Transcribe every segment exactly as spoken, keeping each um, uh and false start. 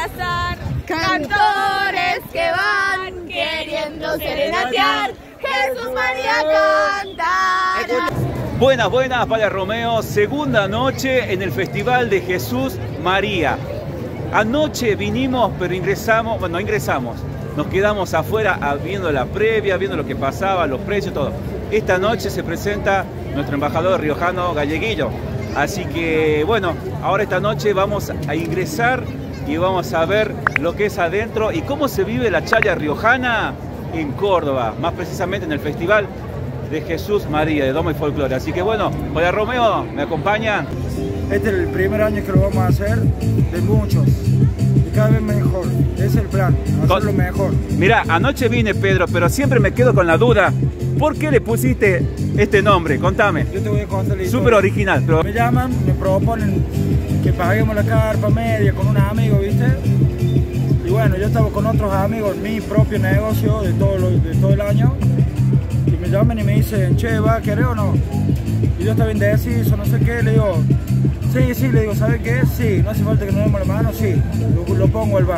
abrazar, cantores que van queriendo serenatear, Jesús María cantará. Buenas, buenas, Padre Romeo, segunda noche en el Festival de Jesús María. Anoche vinimos, pero ingresamos, bueno, no ingresamos, nos quedamos afuera viendo la previa, viendo lo que pasaba, los precios, todo. Esta noche se presenta nuestro embajador riojano Galleguillo. Así que, bueno, ahora esta noche vamos a ingresar y vamos a ver lo que es adentro y cómo se vive la chaya riojana en Córdoba, más precisamente en el Festival de Jesús María, de Doma y Folclore. Así que, bueno, Padre Romeo, ¿me acompañan? Este es el primer año que lo vamos a hacer, de muchos, y cada vez mejor. Ese es el plan, hacerlo mejor. Mira, anoche vine, Pedro, pero siempre me quedo con la duda. ¿Por qué le pusiste este nombre? Contame. Yo te voy a contar la historia. Súper original. Pero... Me llaman, me proponen que paguemos la carpa media con un amigo, ¿viste? Y bueno, yo estaba con otros amigos, mi propio negocio de todo, lo, de todo el año. Y me llaman y me dicen, che, ¿va a querer o no? Y yo estaba indeciso, no sé qué, le digo... Sí, sí, le digo, ¿sabe qué? Sí, no hace falta que nos demos la mano, sí, lo, lo pongo al bar.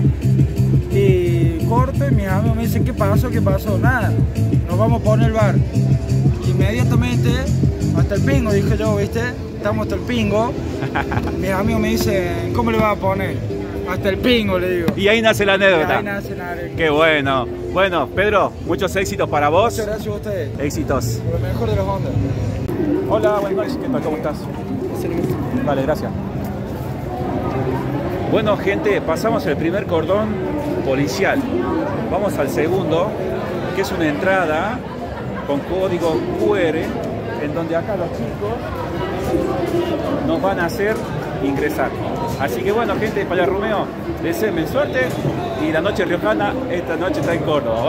Y corto y mis amigos me dicen, ¿qué pasó? ¿Qué pasó? Nada, nos vamos a poner el bar. Inmediatamente, hasta el pingo, dije yo, ¿viste? Estamos hasta el pingo. Mis amigos me dicen, ¿cómo le vas a poner? Hasta el pingo, le digo. Y ahí nace la anécdota. Y ahí nace la anécdota. Qué bueno. Bueno, Pedro, muchos éxitos para vos. Muchas gracias a ustedes. Éxitos. Lo mejor de los Hondas. Hola, buenas noches, ¿qué tal? ¿Cómo estás? Vale, gracias. Bueno, gente, pasamos el primer cordón policial. Vamos al segundo, que es una entrada con código Q R, en donde acá los chicos nos van a hacer ingresar. Así que bueno, gente, Padre Romeo, deseenme suerte y la noche riojana esta noche está en Córdoba.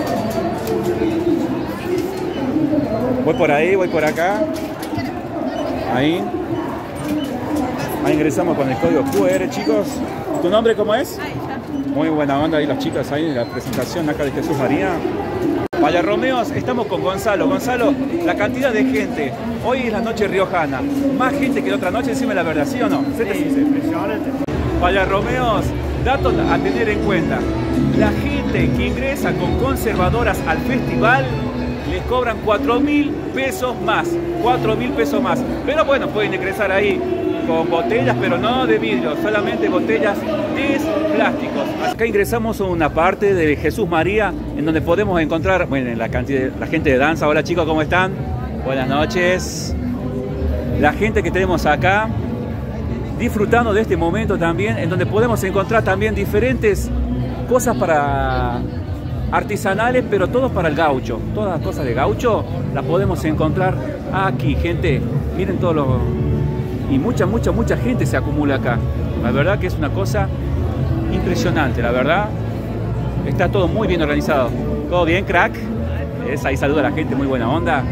Voy por ahí, voy por acá. Ahí. Ahí ingresamos con el código Q R, chicos. ¿Tu nombre cómo es? Muy buena onda ahí las chicas ahí en la presentación acá de Jesús María. Padre Romeo, estamos con Gonzalo. Gonzalo, la cantidad de gente. Hoy es la noche riojana. Más gente que la otra noche, decime la verdad, ¿sí o no? Sí, impresionante. Padre Romeo, datos a tener en cuenta. La gente que ingresa con conservadoras al festival les cobran cuatro mil pesos más. cuatro mil pesos más. Pero bueno, pueden ingresar ahí con botellas, pero no de vidrio, solamente botellas de plásticos. Acá ingresamos a una parte de Jesús María en donde podemos encontrar, bueno, la, cantidad, la gente de danza. Hola chicos, ¿cómo están? Buenas noches. La gente que tenemos acá disfrutando de este momento también, en donde podemos encontrar también diferentes cosas para artesanales, pero todos para el gaucho. Todas las cosas de gaucho las podemos encontrar aquí, gente. Miren todos los... Y mucha, mucha, mucha gente se acumula acá. La verdad que es una cosa impresionante, la verdad. Está todo muy bien organizado. ¿Todo bien, crack? Es, ahí saluda a la gente, muy buena onda.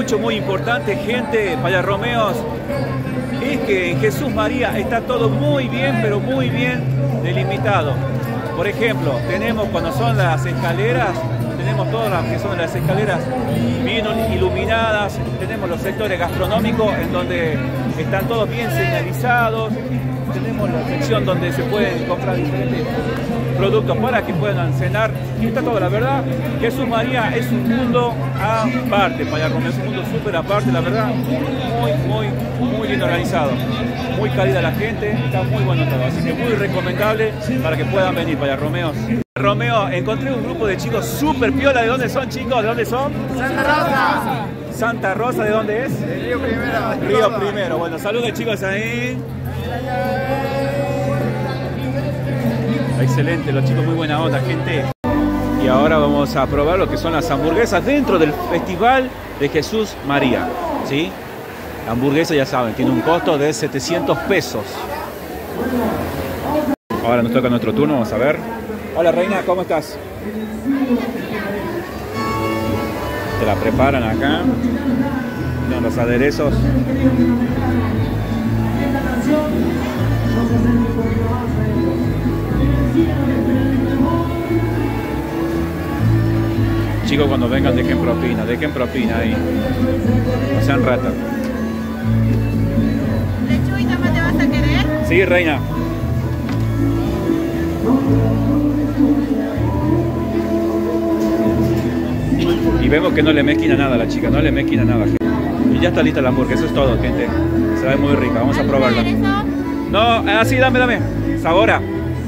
hecho muy importante, gente, Payarromeos, es que en Jesús María está todo muy bien, pero muy bien delimitado. Por ejemplo, tenemos cuando son las escaleras, tenemos todas las que son las escaleras bien iluminadas, tenemos los sectores gastronómicos en donde están todos bien señalizados, tenemos la sección donde se pueden comprar diferentes productos para que puedan cenar, y está todo, la verdad. Jesús María es un mundo aparte, Payarromeos, es un mundo súper aparte, la verdad, muy, muy, muy bien organizado, muy cálida la gente, está muy bueno todo, así que muy recomendable para que puedan venir, Payarromeos. Romeo, encontré un grupo de chicos súper piola. ¿De dónde son, chicos? ¿De dónde son? Santa Rosa. Santa Rosa, ¿de dónde es? De Río Primero. Río Primero. Bueno, saludos chicos ahí. Excelente, los chicos muy buena onda, gente. Y ahora vamos a probar lo que son las hamburguesas dentro del Festival de Jesús María, ¿sí? La hamburguesa, ya saben, tiene un costo de setecientos pesos. Ahora nos toca nuestro turno, vamos a ver. Hola reina, ¿cómo estás? Te la preparan acá. Con los aderezos. Chicos, cuando vengan dejen propina, dejen propina ahí. No sean ratas. ¿Lechuga y tomate vas a querer? Sí, reina. Y vemos que no le mezquina nada a la chica, no le mezquina nada. Y ya está lista la hamburguesa, eso es todo, gente. Se ve muy rica, vamos a probarla. No, así, dame, dame. Sabora.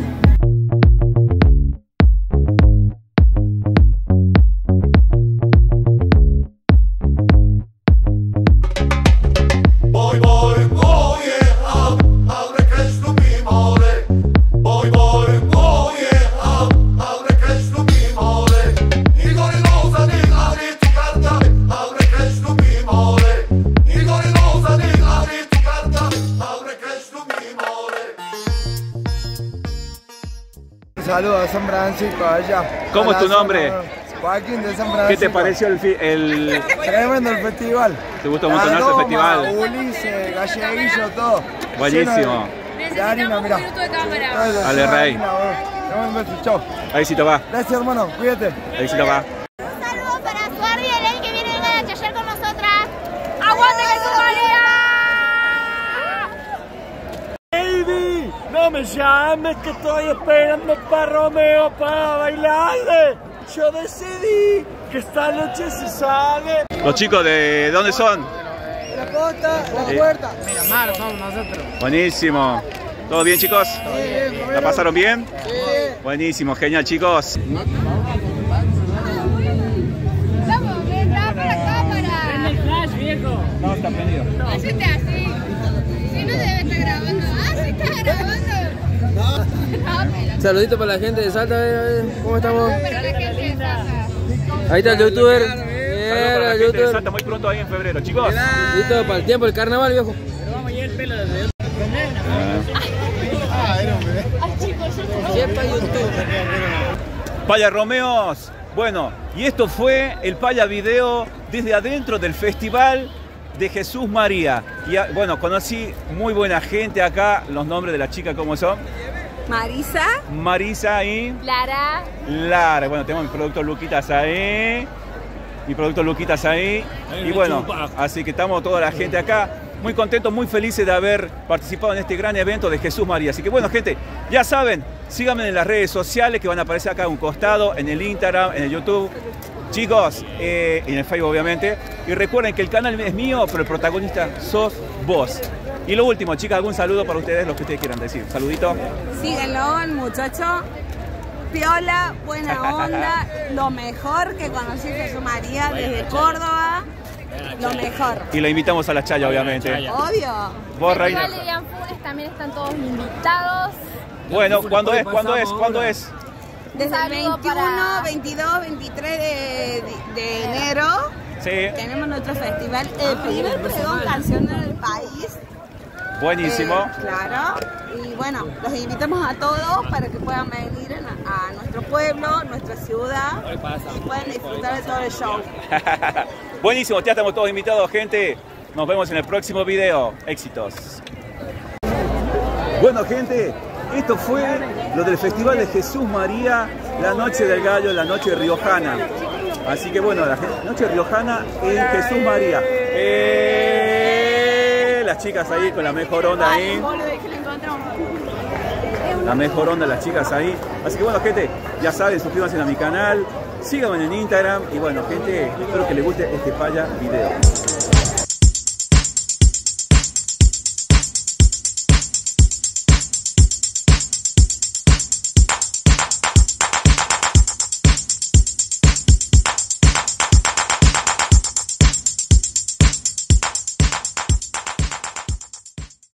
Saludos a San Francisco, allá. ¿Cómo Hola, es tu nombre? Joaquín de San Francisco. ¿Qué te pareció el, el... Tremendo el festival. ¿Te gustó mucho el festival? Ulises, Galleguillo, todo. Buenísimo. Necesitamos un minuto de cámara. Dale, Rey. Un beso, chao. Éxito va. Gracias, hermano, cuídate. Éxito va. Un saludo para Suardi y Eleni que vienen a chayar con nosotras. ¡Aguante Jesús María! Baby, no me llames que estoy esperando para Romeo para bailar. Yo decidí que esta noche se sale. Los chicos, ¿de dónde son? La costa, la Eh. puerta. Mira, Mar, somos nosotros. Buenísimo. ¿Todo bien, chicos? Sí, ¿La pasaron bien? Sí. Buenísimo, genial, chicos. Vamos, ven, tapa la cámara. El flash, viejo. No, está prendido. Hacete así. Si no debe estar grabando. Ah, sí está grabando. No, pero... Saludito para la gente de Salta, a ver, a ver, ¿cómo estamos? Pero la gente de Salta. Ahí está el youtuber. Saludos Bien, para la el gente de youtuber. Salta muy pronto ahí en febrero, chicos. Listo para el tiempo del carnaval, viejo. Payarromeos. Bueno, y esto fue el Paya Video desde adentro del Festival de Jesús María. Y a- bueno, conocí muy buena gente acá. Los nombres de las chicas, ¿cómo son? Marisa. Marisa y Lara. Lara. Bueno, tenemos mi productor Luquitas ahí. Mi productor Luquitas ahí. Y bueno, así que estamos toda la gente acá. Muy contentos, muy felices de haber participado en este gran evento de Jesús María. Así que bueno, gente, ya saben, síganme en las redes sociales que van a aparecer acá a un costado, en el Instagram, en el YouTube. Chicos, eh, en el Facebook obviamente. Y recuerden que el canal es mío, pero el protagonista sos vos. Y lo último, chicas, algún saludo para ustedes, lo que ustedes quieran decir. Saludito. Síguenlo, el muchacho. Piola, buena onda, lo mejor que conocí Jesús María desde Córdoba, lo mejor. Y la invitamos a la chaya, obviamente. Obvio. Vos, Reina. Festival de Anfunes también están todos invitados. Bueno, ¿cuándo es? ¿Cuándo es? ¿Cuándo es? Desde el Saludo veintiuno, para- veintidós, veintitrés de, de- de enero Sí, tenemos nuestro festival, el primer pregón cancionero del país. buenísimo. Eh, claro. Y bueno, los invitamos a todos para que puedan venir en- a nuestro nuestro pueblo, nuestra ciudad, y pueden disfrutar de todo el show. Buenísimo, ya estamos todos invitados, gente. Nos vemos en el próximo video. Éxitos. Bueno, gente, esto fue lo del Festival de Jesús María, la Noche del Gallo, la Noche riojana. Así que bueno, la Noche riojana en Jesús María. Eh, las chicas ahí con la mejor onda ahí. La mejor onda, las chicas ahí. Así que bueno, gente, ya saben, suscríbanse a mi canal, síganme en Instagram y bueno, gente, espero que les guste este paya video.